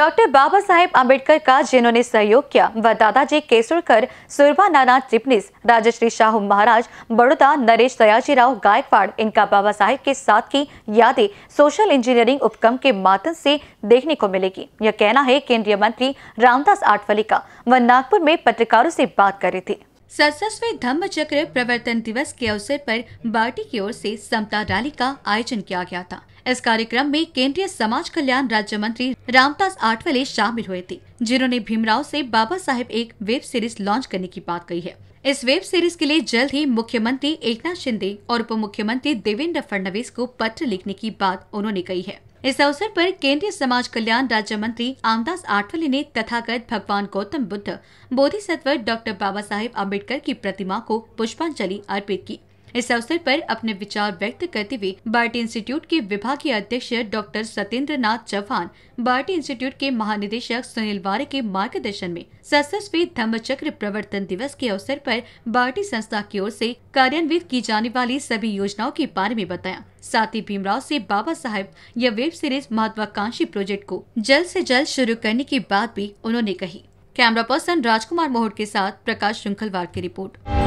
Doctor Baba Saheb Ambedkar का जिन्होंने सहयोग किया व दादाजी केसुरकर, सुरभा नाना चिपनिस, राजश्री शाहू महाराज, बड़ौदा, नरेश दयाजीराव गायकवाड़, इनका बाबा साहेब के साथ की यादें सोशल इंजीनियरिंग उपक्रम के माध्यम से देखने को मिलेगी। यह कहना है केंद्रीय मंत्री रामदास आठवले का। वह नागपुर में पत्रकारों से बात कर रहे थे। 67वें धम्म चक्र प्रवर्तन दिवस के अवसर पर पार्टी की ओर से समता रैली का आयोजन किया गया था। इस कार्यक्रम में केंद्रीय समाज कल्याण राज्य मंत्री रामदास आठवले शामिल हुए थे, जिन्होंने भीमराव से बाबा साहेब एक वेब सीरीज लॉन्च करने की बात कही है। इस वेब सीरीज के लिए जल्द ही मुख्यमंत्री एकनाथ शिंदे और उप मुख्यमंत्री देवेंद्र फडणवीस को पत्र लिखने की बात उन्होंने कही है। इस अवसर पर केंद्रीय समाज कल्याण राज्य मंत्री रामदास आठवले ने तथागत भगवान गौतम बुद्ध बोधिसत्व डॉक्टर बाबा साहेब आम्बेडकर की प्रतिमा को पुष्पांजलि अर्पित की। इस अवसर पर अपने विचार व्यक्त करते हुए भारती इंस्टीट्यूट के विभागीय अध्यक्ष डॉक्टर सत्येंद्र नाथ चौहान, भारती इंस्टीट्यूट के महानिदेशक सुनील वारे के मार्गदर्शन में 67वें धम्म चक्र प्रवर्तन दिवस के अवसर पर भारती संस्था की ओर से कार्यान्वित की जाने वाली सभी योजनाओं के बारे में बताया। साथ ही भीमराव से बाबा साहेब यह वेब सीरीज महत्वाकांक्षी प्रोजेक्ट को जल्द से जल्द शुरू करने की बात भी उन्होंने कही। कैमरा पर्सन राजकुमार मोहट के साथ प्रकाश श्रृंखलवार की रिपोर्ट।